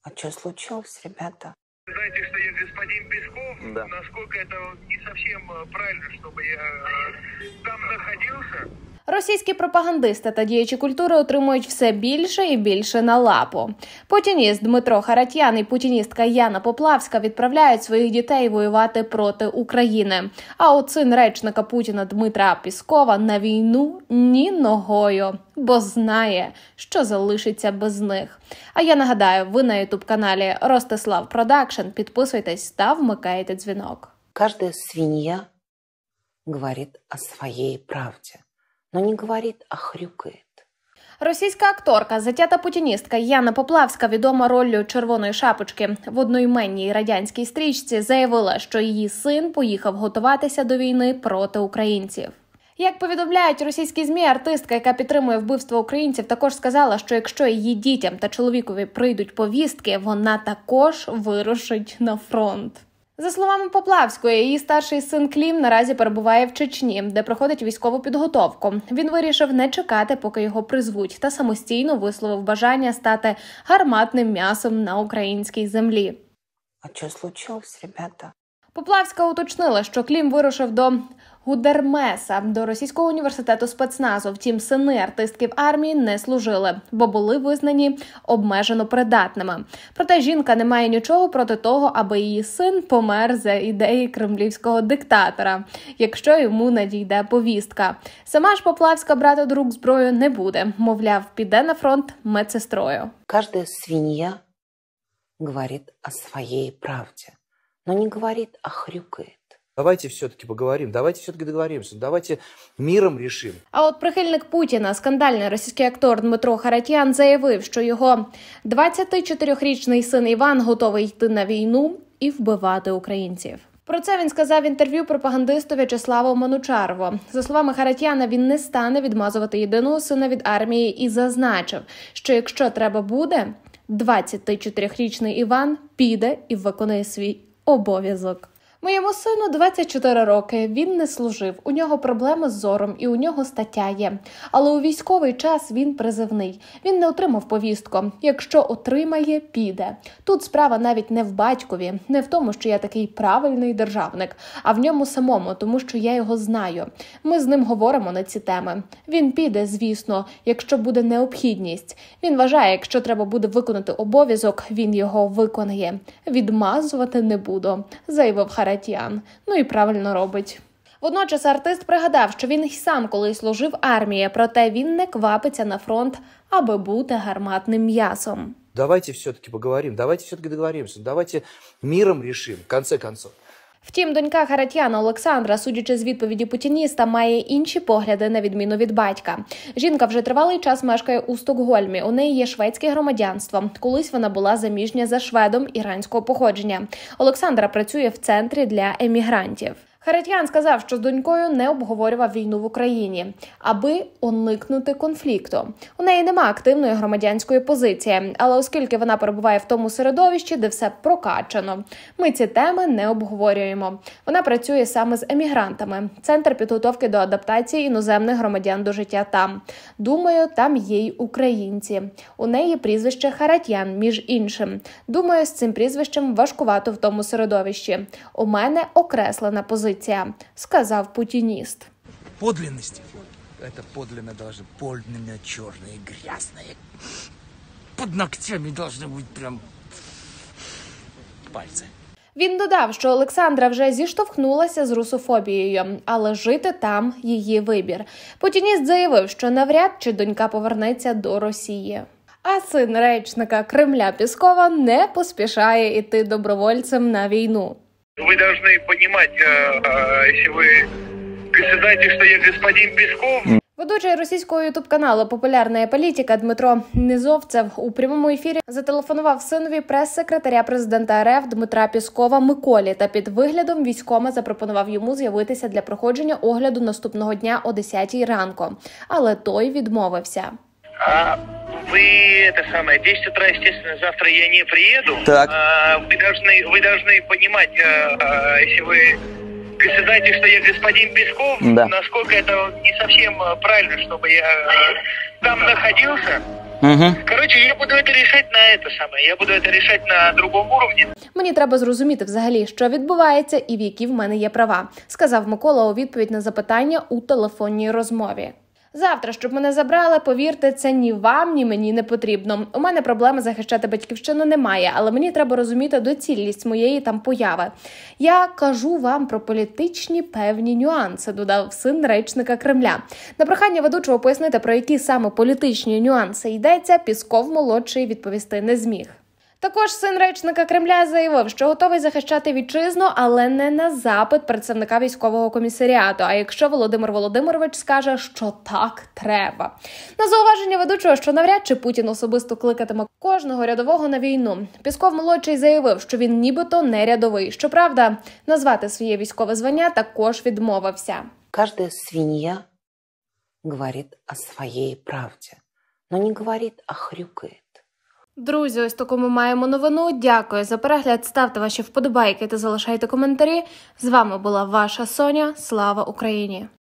А что случилось, ребята? Знаете, что я господин Песков, да. Насколько это не совсем правильно, чтобы я там находился. Російські пропагандисти та діячі культури отримують все більше і більше на лапу. Путініст Дмитро Харатьян і путіністка Яна Поплавська відправляють своїх дітей воювати проти України. А от син речника Путіна Дмитра Піскова на війну ні ногою, бо знає, що залишиться без них. А я нагадаю, ви на ютуб-каналі Ростислав Продакшн. Підписуйтесь та вмикайте дзвінок. Каждая свинья говорит о своей правде, но не говорит, а хрюкает. Російська акторка, затята путіністка Яна Поплавська, відома роллю «Червоної шапочки» в одноіменній радянській стрічці, заявила, що її син поїхав готуватися до війни проти українців. Як повідомляють російські ЗМІ, артистка, яка підтримує вбивство українців, також сказала, що якщо її дітям та чоловікові прийдуть повістки, вона також вирушить на фронт. За словами Поплавської, її старший син Клім наразі перебуває в Чечні, де проходить військову підготовку. Він вирішив не чекати, поки його призвуть, та самостійно висловив бажання стати гарматним м'ясом на українській землі. А что случилось, ребята? Поплавська уточнила, що Клім вирушив до Гудермеса, до Російського університету спецназу. Втім, сини артистки в армії не служили, бо були визнані обмежено придатними. Проте жінка не має нічого проти того, аби її син помер за ідеї кремлівського диктатора, якщо йому надійде повістка. Сама ж Поплавська брати до рук зброю не буде. Мовляв, піде на фронт медсестрою. Каждая свинья говорит о своей правде, но не говорит, а хрюкает. Давайте все-таки поговорим, давайте все-таки договоримся, давайте миром решим. А от прихильник Путіна, скандальний російський актор Дмитро Харатьян заявив, що його 24-річний син Іван готовий йти на війну і вбивати українців. Про це він сказав в інтерв'ю пропагандисту В'ячеславу Манучарову. За словами Харатьяна, він не стане відмазувати єдиного сина від армії і зазначив, що якщо треба буде, 24-річний Іван піде і виконає свій обов'язок. Моєму сину 24 роки, він не служив, у нього проблеми з зором і у нього стаття є. Але у військовий час він призивний, він не отримав повістку. Якщо отримає, піде. Тут справа навіть не в батькові, не в тому, що я такий правильний державник, а в ньому самому, тому що я його знаю. Ми з ним говоримо на ці теми. Він піде, звісно, якщо буде необхідність. Він вважає, якщо треба буде виконати обов'язок, він його виконає. Відмазувати не буду, заявив Харатьян. Ну і правильно робить. Водночас артист пригадав, що він й сам колись служив армії, проте він не квапиться на фронт, аби бути гарматним м'ясом. Давайте все-таки поговорим, давайте все-таки договоримся, давайте миром решим, в конце концов. Втім, донька Харатьяна Олександра, судячи з відповіді путініста, має інші погляди на відміну від батька. Жінка вже тривалий час мешкає у Стокгольмі. У неї є шведське громадянство. Колись вона була заміжня за шведом іранського походження. Олександра працює в центрі для емігрантів. Харатьян сказав, що з донькою не обговорював війну в Україні, аби уникнути конфлікту. У неї нема активної громадянської позиції, але оскільки вона перебуває в тому середовищі, де все прокачано, ми ці теми не обговорюємо. Вона працює саме з емігрантами. Центр підготовки до адаптації іноземних громадян до життя там. Думаю, там є й українці. У неї прізвище Харатьян, між іншим. Думаю, з цим прізвищем важкувато в тому середовищі. У мене окреслена позиція, сказав путініст. Подлинности. Это подлинно должны подлинно черные, грязные. Под ногтями должны быть прям пальцы. Він додав, що Олександра вже зіштовхнулася з русофобією, але жити там – її вибір. Путініст заявив, що навряд чи донька повернеться до Росії. А син речника Кремля Піскова не поспішає йти добровольцем на війну. Вы должны понимать, если вы знаете, что я господин Песков. Ведучий російського ютуб-каналу «Популярна політика» Дмитро Низовцев у прямому ефірі зателефонував синові прес-секретаря президента РФ Дмитра Піскова Миколі та під виглядом військкома запропонував йому з'явитися для проходження огляду наступного дня о 10-й ранку. Але той відмовився. В 10 утра, естественно, завтра я не приеду. Так. Вы должны понимать, если вы знаете, что я господин Песков, да. Насколько это не совсем правильно, чтобы я там находился. Короче, я буду это решать на я буду это решать на другом уровне. Мені треба зрозуміти взагалі, що відбувається і в які в мене є права, сказав Микола у відповідь на запитання у телефонній розмові. Завтра, щоб мене забрали, повірте, це ні вам, ні мені не потрібно. У мене проблеми захищати батьківщину немає, але мені треба розуміти доцільність моєї там появи. Я кажу вам про політичні певні нюанси, додав син речника Кремля. На прохання ведучого пояснити, про які саме політичні нюанси йдеться, Пісков-молодший відповісти не зміг. Також син речника Кремля заявив, що готовий захищати вітчизну, але не на запит представника військового комісаріату, а якщо Володимир Володимирович скаже, що так треба. На зауваження ведучого, що навряд чи Путін особисто кликатиме кожного рядового на війну, Пісков-молодший заявив, що він нібито не рядовий. Щоправда, назвати своє військове звання також відмовився. Каждая свинья говорит о своей правде, но не говорит, а хрюкает. Друзі, ось таку ми маємо новину. Дякую за перегляд. Ставте ваші вподобайки та залишайте коментарі. З вами була ваша Соня. Слава Україні!